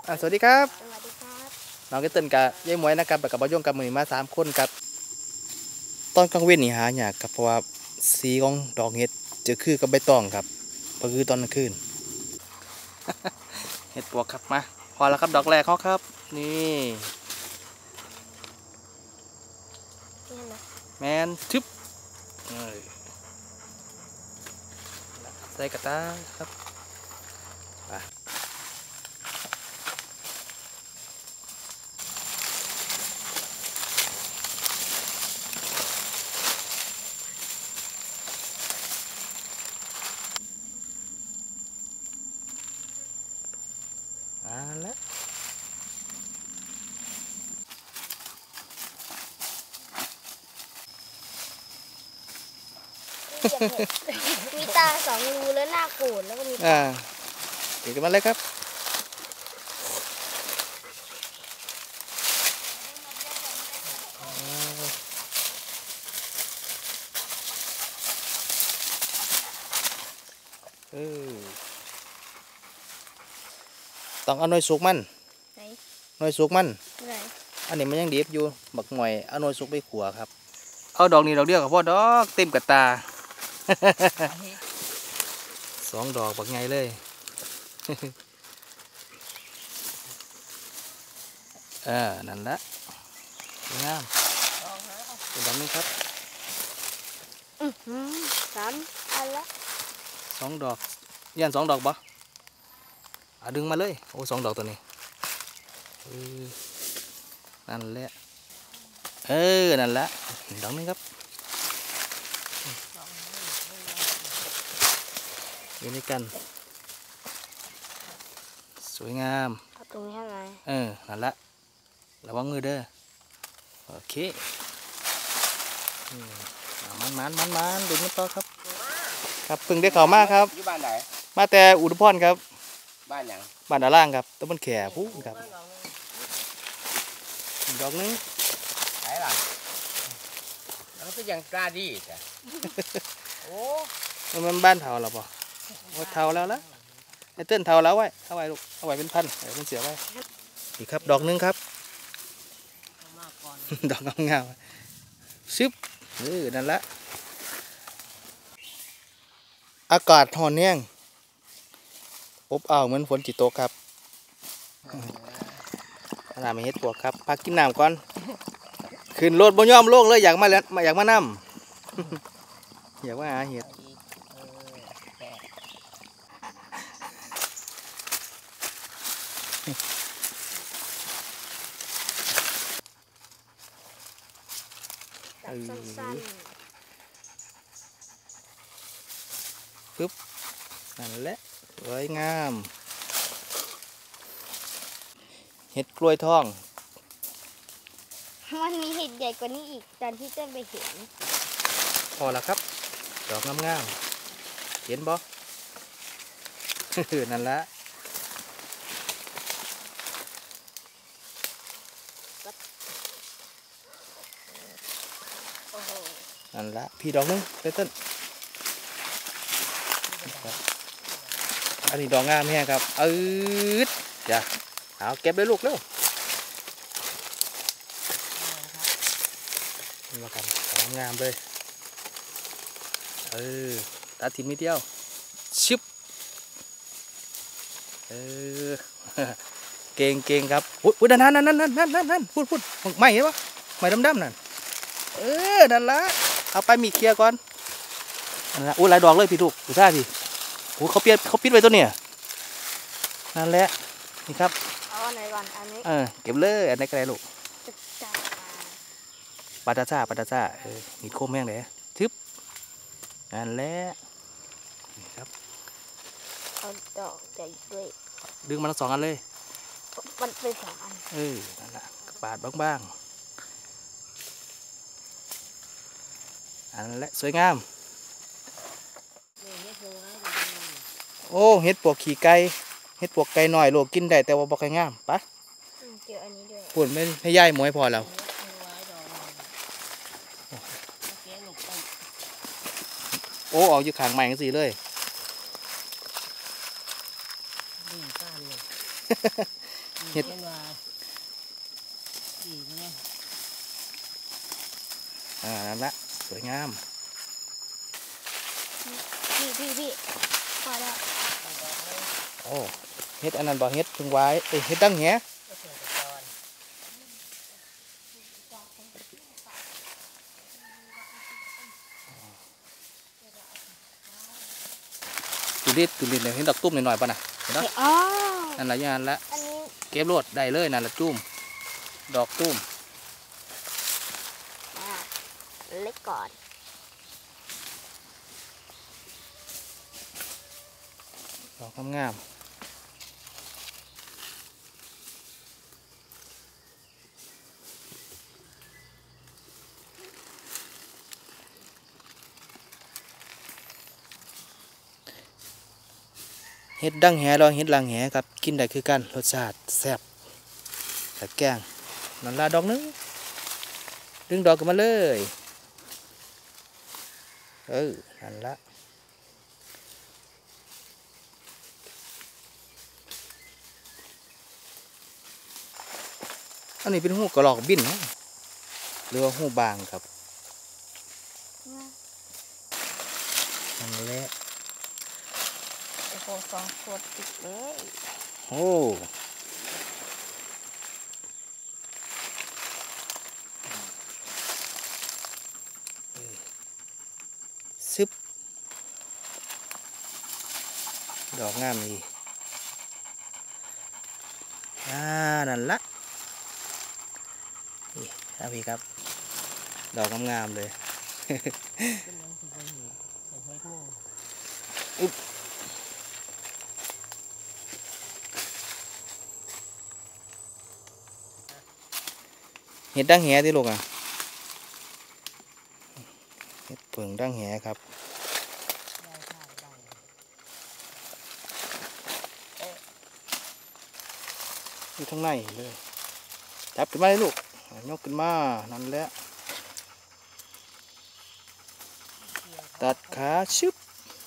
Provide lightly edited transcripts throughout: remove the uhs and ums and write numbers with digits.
สวัสดีครับสวัสดีครับน้องก็ตื่นกับยายหมวยนะครับกับบ่าวย่งกับมือมา3 คนครับตอนกลางเว้นนี่หายากครับเพราะว่าสีของดอกเห็ดจะคือกับใบตองครับก็คือตอนกลางคืน เห็ดปวกครับมาพอแล้วครับดอกแรกเขาครับนี่นี่นะแมนทึบใส่กระตาครับไปแล้วมีตา2 รูแล้วหน้าโกรธแล้วก็มีเดี๋ยวกันมาเลยครับต้องเอาหน่อยสุกมันไหนหน่อยสุกมันไหนอันนี้มันยังดิบอยู่บักหน่อยเอาหน่อยสุกไปขัวครับเอาดอกนี้ดอกเดียวกับพ่อดอกเต็มกระตา 2 ดอกบักไงเลยนั่นละงามเป็นดอกนี้ครับ 3 อันละ 2 ดอกยัน2 ดอกบ่ดึงมาเลยโอ้2 ดอกตัวนี้นั่นแหละนั่นละดอกนี้ครับอยู่ในกันสวยงามเอาตรงนี้ไหมนั่นละระวังมือเด้อโอเคมันดูมันต่อครับครับพึ่งได้ข่าวมากครับอยู่บ้านไหนมาแต่อุดรพรครับบ้านหยังบ้านดาล่างครับตำบลแขผู้ครับดอกนึงไหนล่ะแล้วก็ยังกล้าดีจ้ะโอ้มันบ้านเท่าหรอปะเท่าแล้วละไอ้เต้นเท่าแล้วไว้เอาไว้ลูกเอาไว้เป็นพันเป็นเสียไว้อีกครับดอกนึงครับดอกงามๆซึบนั่นละอากาศร้อนแห้งอบอ้าวเหมือนฝนจิตตกครับน้ำไม่เฮ็ดปวกครับพักกินน้ำก่อนขึ้นรถบนย่อมโลกเลยอยากมาแล้วอยากมานั่ม อยากมาหาเห็ดสั้นปึ๊บนั่นแหละสวยงามเห็ดกล้วยทองมันมีเห็ดใหญ่กว่านี้อีกตอนที่เต้นไปเห็นพอแล้วครับดอกงามๆเห็นบ่ นั่นละนั่นละพี่ดอกนึงเต้นอันนี้ดอกงามแห้งครับจ้ะเอาเก็บเลยลูกเร็วมากันดอกงามเลยตัดทิ้งนิดเดียวชิบเก่งครับอุ้ยนั่นพูดไม่เห็นปะไม่ดำนั่นนั่นละเอาไปมีเคลียร์ก่อนนั่นละหลายดอกเลยพี่ลูกดูท่าพี่โอ้เขาปิดไว้ตัวเนี่ยนั่นแหละนี่ครับเอาอันไหนก่อนอันนี้เก็บเลยอันไหนก็ได้ลูกปาตาซ่ามีโคมแห้งเลยทึบนั่นแหละนี่ครับเอาดอกใหญ่ด้วยดึงมัน2 อันเลยมันเป็น2 อันนั่นแหละปาดบ้างอันแหละสวยงามโอ้เห็ดปวกขี่ไก่เห็ดปวกไก่หน่อยโลกินได้แต่ว่าบ่ค่อยงามปะเจออันนี้ด้วยปุ่นไม่ให้ย่ายหมวยพอแล้วโอ้เอาอยู่ข้างใหม่กันสิเลยเฮ็ดดีไงนั่นละสวยงามพี่พอแล้วโอ้เฮ็ดอันนั้นบ่เฮ็ดพึ่งไว้เฮ็ดดังแหตุลิดเนี่ยเห็นดอกตุ้มหน่อยๆป่ะน่ะเห็นเนาะอ๋อนั่นละอย่างนั้นละอันนี้เก็บโลดได้เลยนั่นละตุ้มดอกตุ้มเล็กก่อนดอกงามเฮ็ดดังแหลองเฮ็ดลังแหครับกินได้คือกันรสชาติแซ่บแต่แกงนั่นละดอกนึงดึงดอกกันมาเลยนั่นละอันนี้เป็นหูกระรอกบินนะหรือว่าหูบางครับนั่นแหละโอ้โห2 ขวดติดเลยโอ้ซึบดอกงามดีนั่นละนี่ครับพี่ครับดอกงามๆเลยอุ๊บเห็ดดังแหที่ลูกเห็ดเผิงดังแหครับอยู่ข้างในเลยจับขึ้นมาเลยลูกยกขึ้นมานั่นแหละตัดขาชึบ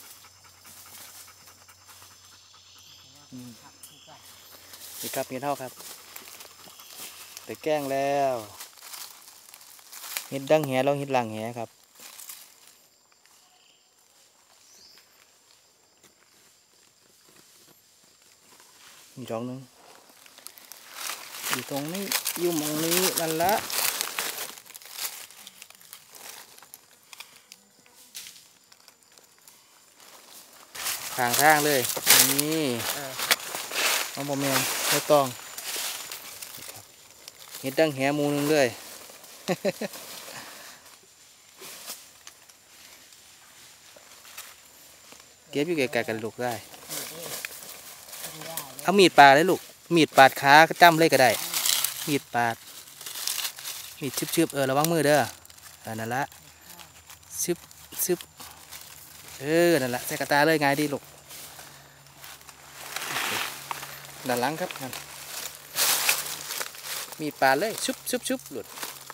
นี่ครับเห็ดเท่าครับแต่แกล้งแล้วเห็ดดังแหลองเห็ดหลังแหครับมีดอกนึงอยู่ตรงนี้อยู่มองนี้นั่นละทางเลยนี่เอาบะเมียนไม่ต้องเห็ดดังแหมูนึงเลย เก็บอยู่ไกลๆกันลูกได้เอามีดปาดเลยลูกมีดปาดขาก็จ้ำเลยก็ได้มีดปาดมีดชึบระวังมือเด้อนั่นละชึบนั่นละใส่กระตาเลยง่ายดีลูกด้านหลังครับนั่นมีดปาดเลยชุบหลุด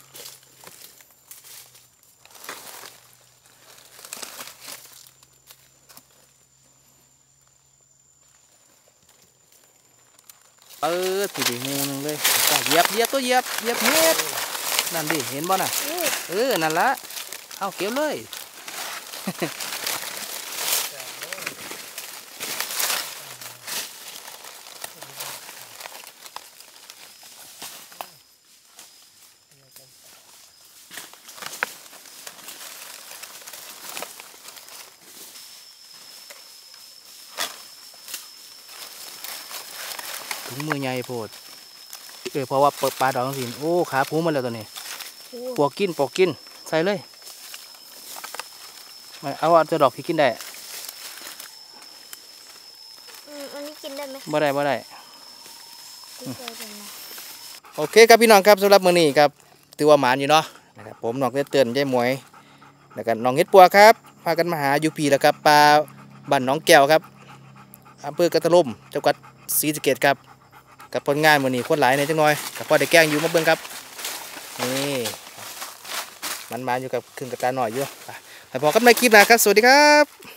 ทีเดียวงูนึงเลยเหยียบเฮ็ดนั่นดิเห็นบ่น่ะนั่นละเอาเก็บเลย ถุงมือใหญ่โพดเพราะว่าเปิดปลาดอกสิโอ้ขาพูมันแล้วตัวนี้ปอกกินใส่เลยเอาจะดอกที่กินได้อันนี้กินได้ไหมบ่ได้ไม่เคยเป็นนะโอเคครับพี่น้องครับสำหรับมื้อนี้ครับถือว่าหมานอยู่เนาะนะครับผมน้องเตือนยายหมวยแล้วก็น้องเฮ็ดปัวครับพากันมาหาอยู่พี่แล้วครับปลาบ้านน้องแก้วครับอำเภอกระทะลมจังหวัดศรีสะเกษครับกับผลงานมื้อนี้คนหลายในจังหน่อยกับพ่อได้แกล้งอยู่มาเบิ่งครับนี่มันมาอยู่กับครึ่งกระตาหน่อยอยู่ไปพอกันในคลิปหน้าครับสวัสดีครับ